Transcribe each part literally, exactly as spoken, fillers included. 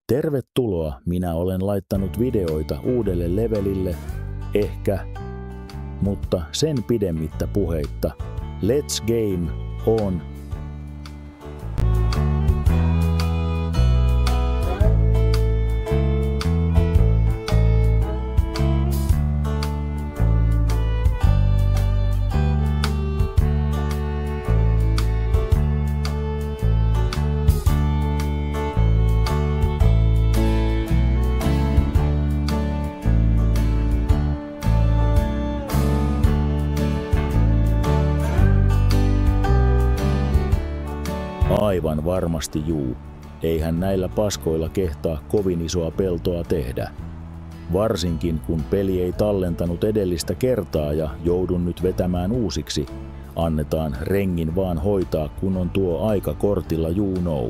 Tervetuloa, minä olen laittanut videoita uudelle levelille, ehkä, mutta sen pidemmittä puheitta. Let's game on! Aivan varmasti juu. Eihän näillä paskoilla kehtaa kovin isoa peltoa tehdä. Varsinkin kun peli ei tallentanut edellistä kertaa ja joudun nyt vetämään uusiksi. Annetaan rengin vaan hoitaa, kun on tuo aika kortilla, you know.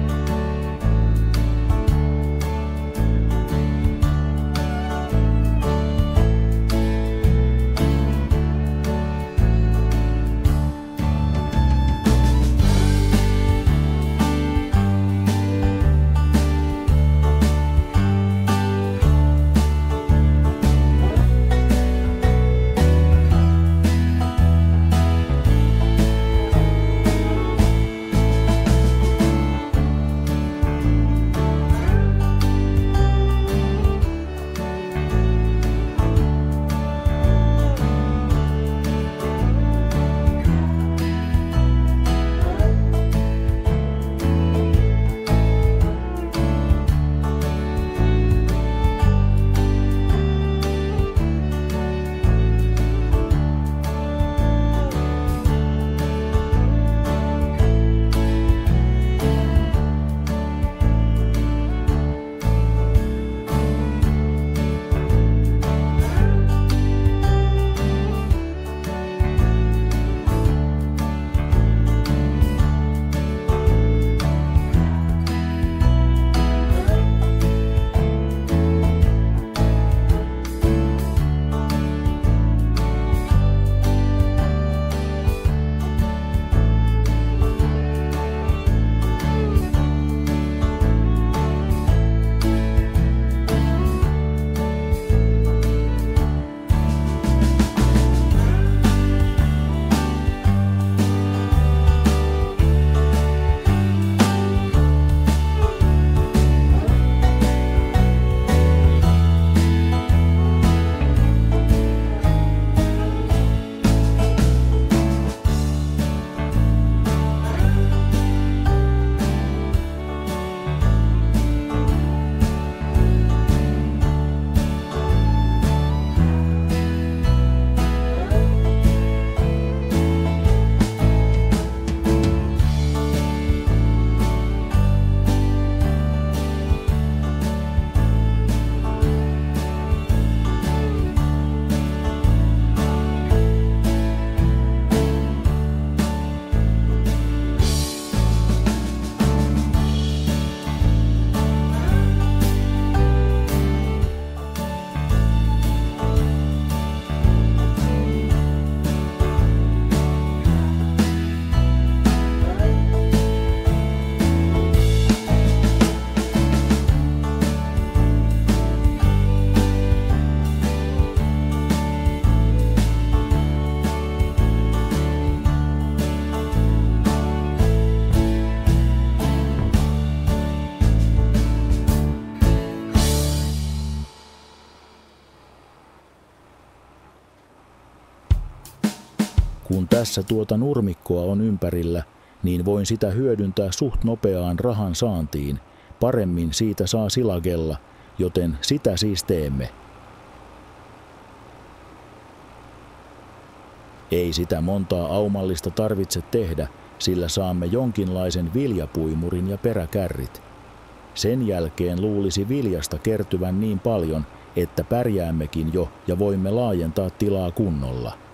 Kun tässä tuota nurmikkoa on ympärillä, niin voin sitä hyödyntää suht nopeaan rahan saantiin. Paremmin siitä saa silagella, joten sitä siis teemme. Ei sitä montaa aumallista tarvitse tehdä, sillä saamme jonkinlaisen viljapuimurin ja peräkärrit. Sen jälkeen luulisi viljasta kertyvän niin paljon, että pärjäämmekin jo ja voimme laajentaa tilaa kunnolla.